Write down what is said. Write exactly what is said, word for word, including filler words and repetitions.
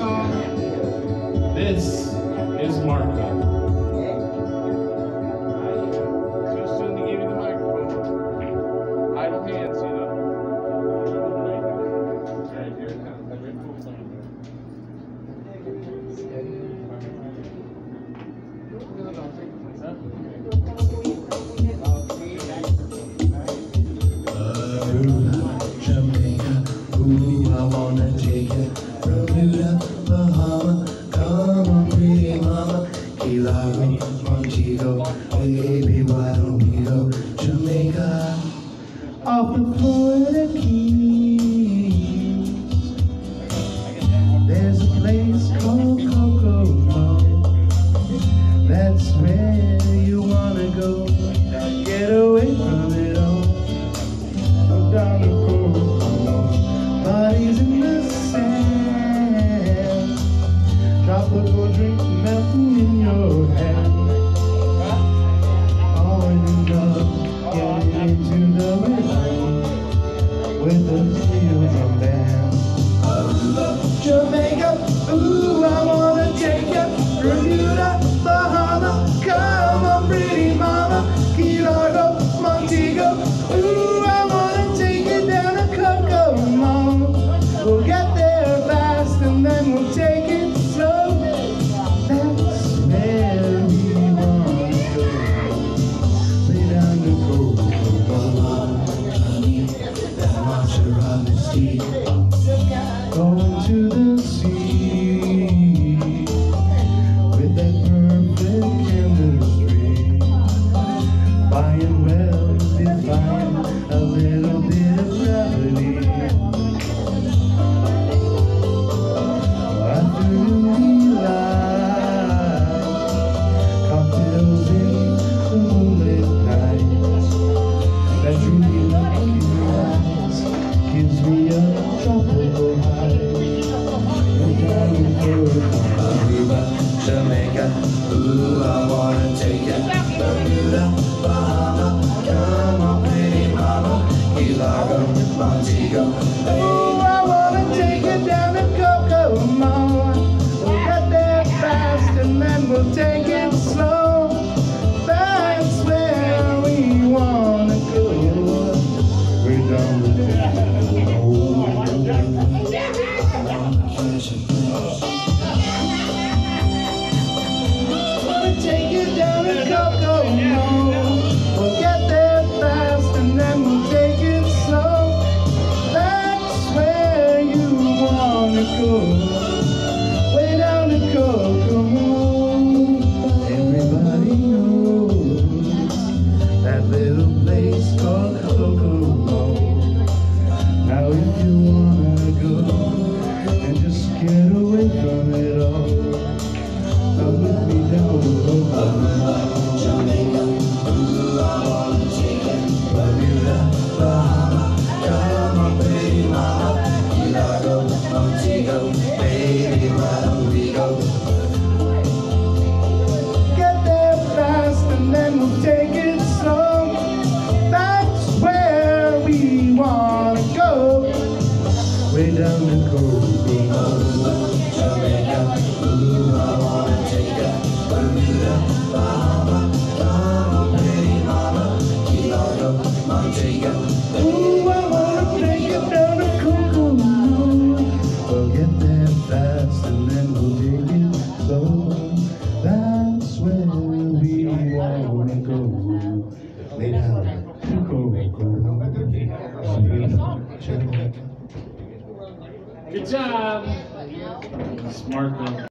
song. This is Marco. Too soon to give you the microphone. Idle hands, you know. Right here, kind of like right cool song. Ooh, I wanna take it. Bermuda, Bahama, come on, pretty mama. Key Largo, Montego, baby, why don't we go Jamaica? Off the Florida Keys, there's a place called Kokomo. That's where you wanna go. Get away from it all. I'm down to Kokomo. Bodies in the sand, tropical drink melting in your hand. All in love, getting into the rhythm with the steel drum band. Jamaica, ooh, I wanna take ya. Bermuda, Bahama, come on, pretty mama. Key Largo, Montego, ooh, I wanna take you down to Kokomo. We'll get there fast and then we'll take it slow. That's where we want to go. Way down to Kokomo. That Maserati steed going to the sea with that perfect chemistry. By and well defined, a little bit of gravity. Cocktails in the moonlit night, that dreamy look in your eyes gives me a tropical high. We're down in Aruba, Jamaica, ooh, I wanna take it. Bermuda, Bahama, come on, pretty mama. Key Largo, Montego, ooh, I wanna take it down to Kokomo. We'll get there fast and then we'll take it slow. That's where we wanna go. We're down to Kokomo. Wanna take it down to Kokomo. We'll get there fast and then we'll take it slow. That's where you wanna go. Way down to Kokomo. Everybody knows that little place called Kokomo. Now if you wanna go and just get away from it all, come with me down to Kokomo. Jamaica, ooh, I wanna take it. Bermuda, Bahama, come on, pretty mama. Key Largo, Montego, baby, why don't we go? Get there fast and then we'll take it slow. That's where we wanna go. Way down to Kokomo. Jamaica, ooh, I wanna take ya. Bermuda, Bahama, come on, pretty mama. Key Largo, Montego, ooh, I wanna take it down to Kokomo. We'll get there fast and then we'll take it slow. That's where we wanna go. Way down to Kokomo. Good job. It's Marco.